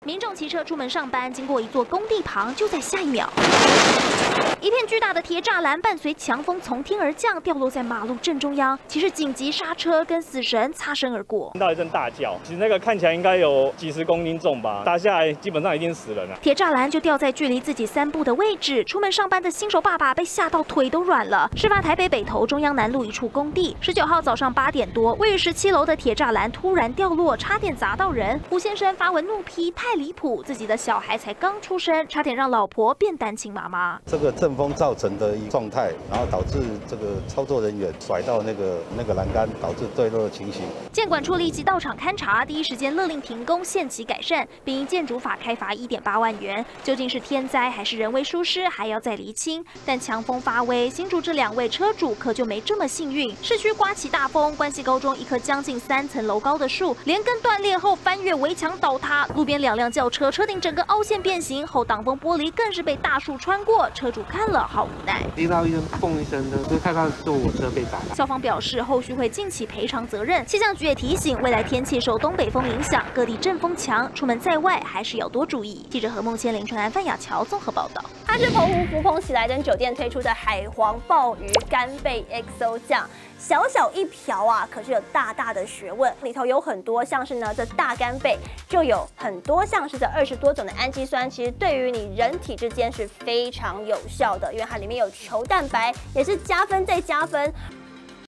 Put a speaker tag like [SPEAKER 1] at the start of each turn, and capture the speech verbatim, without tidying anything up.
[SPEAKER 1] 民众骑车出门上班，经过一座工地旁，就在下一秒，一片巨大的铁栅栏伴随强风从天而降，掉落在马路正中央。骑士紧急刹车，跟死神擦身而过。
[SPEAKER 2] 听到一阵大叫，其实那个看起来应该有几十公斤重吧，打下来基本上已经死人了。
[SPEAKER 1] 铁栅栏就掉在距离自己三步的位置，出门上班的新手爸爸被吓到腿都软了。事发台北北投中央南路一处工地，十九号早上八点多，位于十七楼的铁栅栏突然掉落，差点砸到人。胡先生发文怒批，太离谱，自己的小孩才刚出生，差点让老婆变单亲妈妈。
[SPEAKER 3] 这个阵风造成的一个状态，然后导致这个操作人员甩到那个那个栏杆，导致坠落的情形。
[SPEAKER 1] 建管处立即到场勘查，第一时间勒令停工，限期改善，并因建筑法开罚一点八万元。究竟是天灾还是人为疏失，还要再厘清。但强风发威，新竹这两位车主可就没这么幸运。市区刮起大风，关西高中一棵将近三层楼高的树，连根断裂后翻越围墙倒塌，路边两辆轿车车顶整个凹陷变形，后挡风玻璃更是被大树穿过，车主看了好无奈。
[SPEAKER 4] 听到一声嘣一声的，就看到是我车被砸了。
[SPEAKER 1] 消防表示，后续会尽起赔偿责任。气象局也提醒，未来天气受东北风影响，各地阵风强，出门在外还是要多注意。记者何梦千、林传安、范雅乔综合报道。
[SPEAKER 5] 它是澎湖福朋喜来登酒店推出的海皇鲍鱼干贝 X O 酱，小小一瓢啊，可是有大大的学问。里头有很多像是呢，这大干贝就有很多像是这二十多种的氨基酸，其实对于你人体之间是非常有效的，因为它里面有球蛋白，也是加分再加分。